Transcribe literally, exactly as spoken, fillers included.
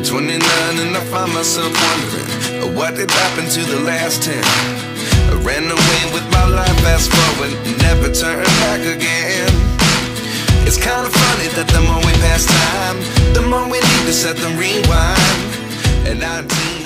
twenty-nine and I find myself wondering what did happen to the last ten. I ran away with my life, fast forward, never turn back again. It's kind of funny that the more we pass time, the more we need to set them rewind. And I